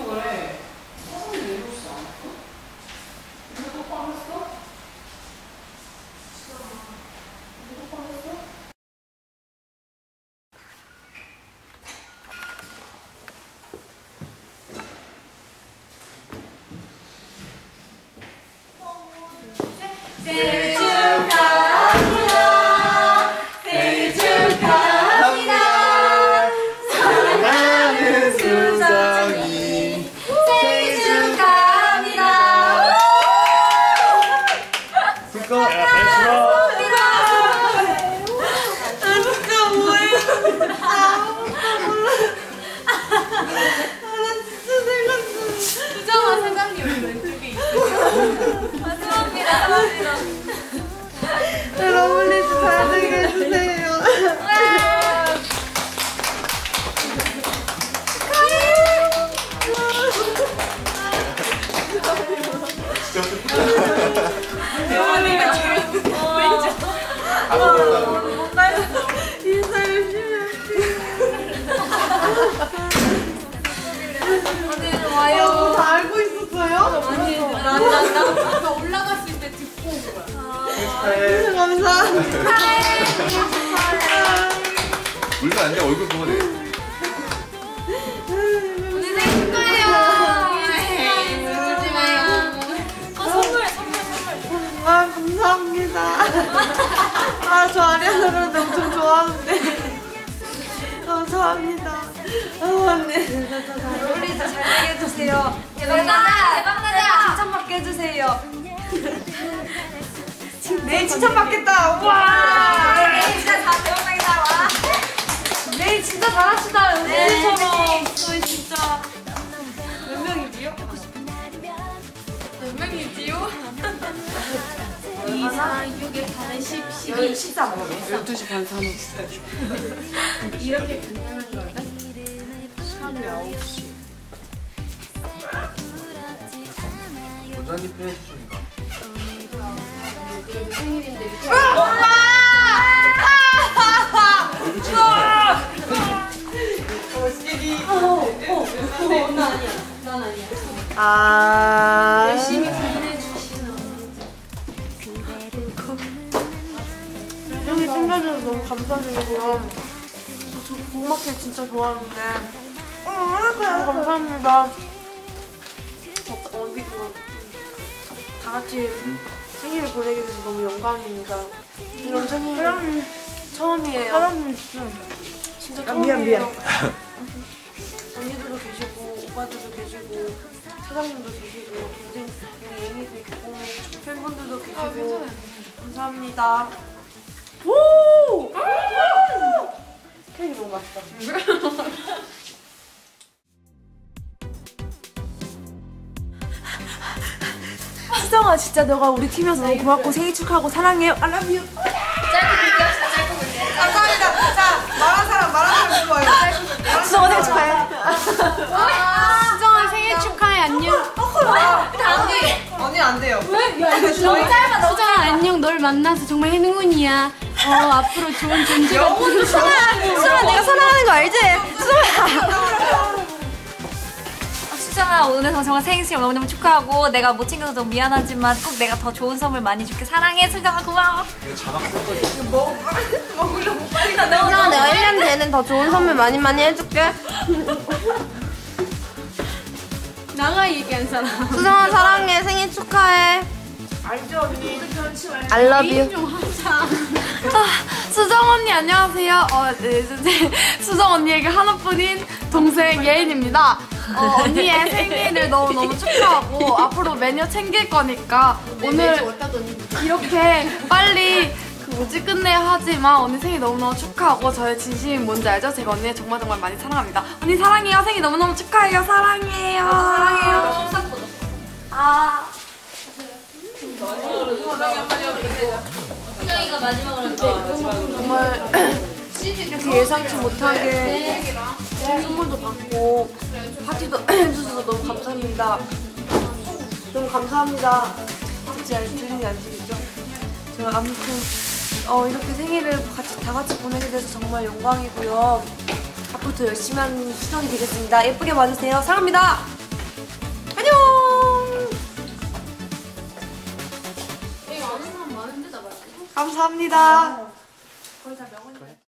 거래. 사진이 내줬어. 이거 또 빠졌어? 이거 빠졌어? 생일 축하합니다. 생일 축하합니다. 사랑하는 수정이 생일 축하합니다. 축하. 진짜 뭐예요? 수정아 사장님 왼쪽에 있어요. 감사합니다. 러블리즈 잘 되게 해주세요. 대원이가 지금 뭔가 인사 열심히 할게요. 언니 와요. 다 알고 있었어요? 아니 나 올라갔을 때 듣고 온 거야. 감사합니다. 물면 안 돼. 얼굴 보면 돼. 언니 생일 축하해요. 울지 마요. 선물. 아, 감사합니다. 아, 저 아리아나 그런데 엄청 좋아하는데. 감사합니다. 아, 언니. 러블리즈 잘 되게 해주세요. 대박나자. 칭찬받게 해주세요. 내일 칭찬받겠다. 와. 내일 진짜 다 대박나겠다. 와. 내일 진짜 잘합시다. 은진이처럼. 저희 진짜 몇 명이지요? 몇 명이지요? 2, 4, 6에 8에 10, 12, 13. 12시 반 사놓았어요. 이렇게 끝나는 걸까? 시간이 9시. 원장님 해주십니까? 생일인데 이렇게. 난 아니야. 아. 열심히 보내주시는 형이 챙겨줘서 너무 감사드리고요. 저 고구마케 진짜 좋아하는데. 감사합니다. 다 같이 생일을 보내게 돼서 너무 영광입니다. 이런 생일 처음이에요. 진짜 처음이에요. 미안. 언니들도 계시고 오빠들도 계시고 사장님도 계시고 동생 여기 애미도 있고 팬분들도 계시고 감사합니다. 오! 케이크 너무 맛있다. 수정아 진짜 너가 우리 팀이어서 너무 고맙고 생일 축하하고 사랑해요. I love you. 감사합니다. 자 말한 사람 좋아요. 수정아 생일 축하해. 수정아 생일 축하해. 안녕. 언니 안 돼요. 너무 짧아. 수정아 안녕. 널 만나서 정말 행운이야. 앞으로 좋은 존재가 되고. 수정아 내가 사랑하는 거 알지? 수정아 오늘 정말 생일 너무너무 축하하고 내가 못 챙겨서 너무 미안하지만 꼭 내가 더 좋은 선물 많이 줄게. 사랑해 수정아. 고마워. 수정아 내가 1년 내내 더 좋은 선물 많이 해줄게. 나가 얘기한 사람. 수정아 사랑해. 생일 축하해. 알죠 언니. I love you. 좀 하자. 수정 언니 안녕하세요. 수정 언니에게 하나뿐인 동생 예인입니다. 언니의 생일을 너무너무 축하하고 앞으로 매년 챙길 거니까 오늘 이렇게 빨리 끝내야 하지만 언니 생일 너무너무 축하하고 저의 진심이 뭔지 알죠? 제가 언니 정말 많이 사랑합니다. 언니 사랑해요. 생일 너무너무 축하해요. 사랑해요. 사랑해요. 수정이가 마지막으로 정말 이렇게 예상치 못하게 선물도 받고 파티도 해주셔서 너무 감사합니다. 너무 감사합니다. 진짜 들리는지 안 들리죠? 저 아무튼 이렇게 생일을 다 같이 보내게 돼서 정말 영광이고요. 앞으로 더 열심히 하는 수정이 되겠습니다. 예쁘게 봐주세요. 사랑합니다. 감사합니다.